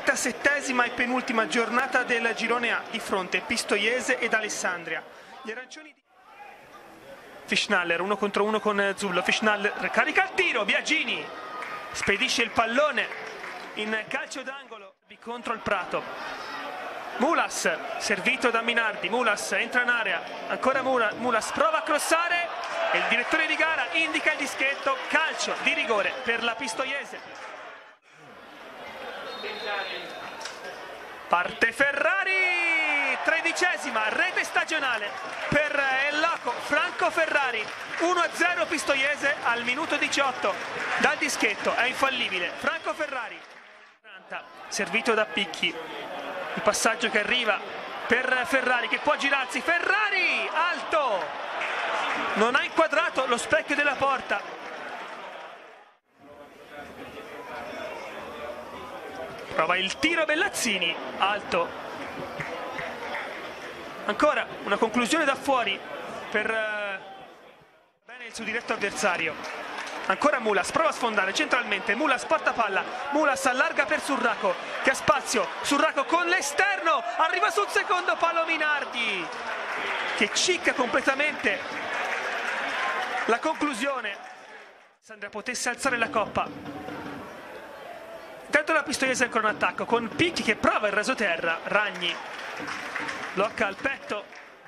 37esima e penultima giornata del girone A, di fronte Pistoiese ed Alessandria. Gli arancioni di Fischnaller, 1 contro 1 con Zullo. Fischnaller carica il tiro, Biagini spedisce il pallone in calcio d'angolo contro il Prato. Mulas, servito da Minardi, Mulas entra in area, ancora Mulas prova a crossare e il direttore di gara indica il dischetto, calcio di rigore per la Pistoiese. Parte Ferrari, 13esima rete stagionale per il loco Franco Ferrari. 1-0 Pistoiese al minuto 18 dal dischetto, è infallibile Franco Ferrari. Servito da Picchi, il passaggio che arriva per Ferrari che può girarsi, Ferrari alto, non ha inquadrato lo specchio della porta. Prova il tiro Bellazzini, alto, ancora una conclusione da fuori per bene il suo diretto avversario. Ancora Mulas, prova a sfondare centralmente, Mulas porta palla, Mulas allarga per Surraco che ha spazio, Surraco con l'esterno, arriva sul secondo palo Minardi che cicca completamente la conclusione. Alessandria potesse alzare la coppa. Intanto la Pistoiese è ancora in attacco con Picchi che prova il rasoterra, Ragni blocca al petto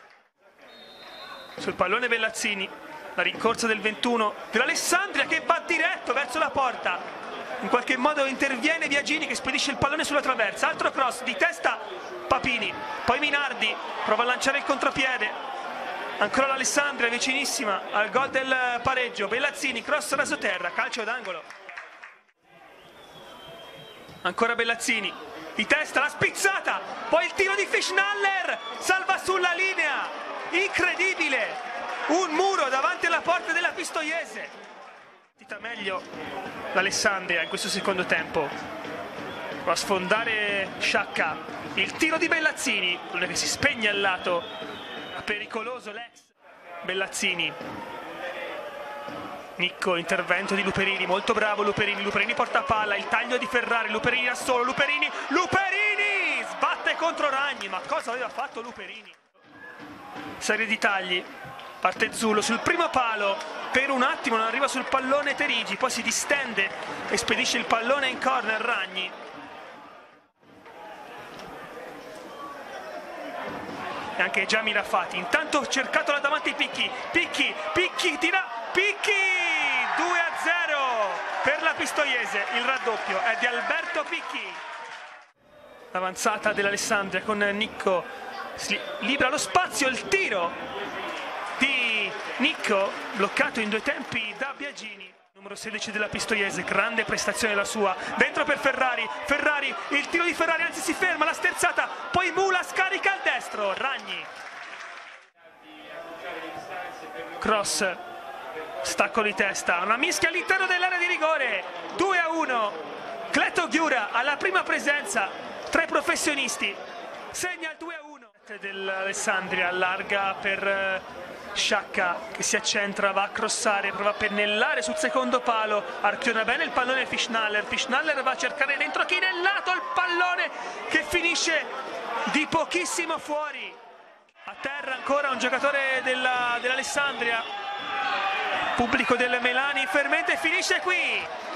sul pallone Bellazzini. La rincorsa del 21 dell'Alessandria che va diretto verso la porta, in qualche modo interviene Biagini che spedisce il pallone sulla traversa, altro cross di testa Papini, poi Minardi prova a lanciare il contropiede, ancora l'Alessandria vicinissima al gol del pareggio, Bellazzini cross rasoterra, calcio d'angolo, ancora Bellazzini di testa, la spizzata, poi il tiro di Fischnaller, salva sulla linea, incredibile, un muro davanti alla porta della Pistoiese. Partita meglio l'Alessandria in questo secondo tempo, va a sfondare Sciacca, il tiro di Bellazzini, quello che si spegne al lato, pericoloso l'ex Bellazzini. Nicco, intervento di Luperini, molto bravo Luperini porta palla, il taglio di Ferrari, Luperini da solo, Luperini sbatte contro Ragni, ma cosa aveva fatto Luperini? Serie di tagli, parte Zullo sul primo palo, per un attimo non arriva sul pallone Terigi, poi si distende e spedisce il pallone in corner Ragni. E anche già Mirafati, intanto cercato là davanti Picchi tira, Picchi 2-0 per la Pistoiese, il raddoppio è di Alberto Picchi. L'avanzata dell'Alessandria con Nicco, si libera lo spazio, il tiro di Nicco bloccato in due tempi da Biagini, numero 16 della Pistoiese, grande prestazione la sua, dentro per Ferrari, il tiro di Ferrari, anzi si ferma, la sterzata, poi Mulas carica al destro, Ragni, cross, stacco di testa, una mischia all'interno dell'area di rigore, 2-1, Cleto Ghiura alla prima presenza tra i professionisti, segna il 2-1 dell'Alessandria, allarga per Sciacca che si accentra, va a crossare, prova a pennellare sul secondo palo, archiona bene il pallone Fischnaller va a cercare dentro Chinellato, il pallone che finisce di pochissimo fuori. A terra ancora un giocatore dell'Alessandria, pubblico del Melani fermento e finisce qui.